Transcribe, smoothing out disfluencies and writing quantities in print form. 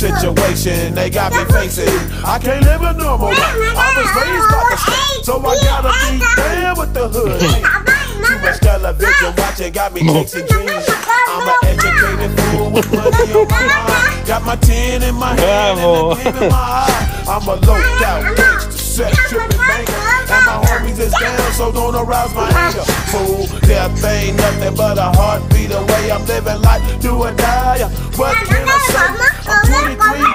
situation they got me facing. I can't live a normal life. I was raised by the street, so I gotta be down with the hood. Too much television watching got me chasing dreams. I'm an educated fool with money on my mind. Got my 10 in my hand and a gleam in my eye. I'm a loped out gangster, sex tripping banker, and my homies is down, so don't arouse my anger. Fool, death ain't nothing but a heartbeat away. I'm living life, do or die. What can I say? I'm 23.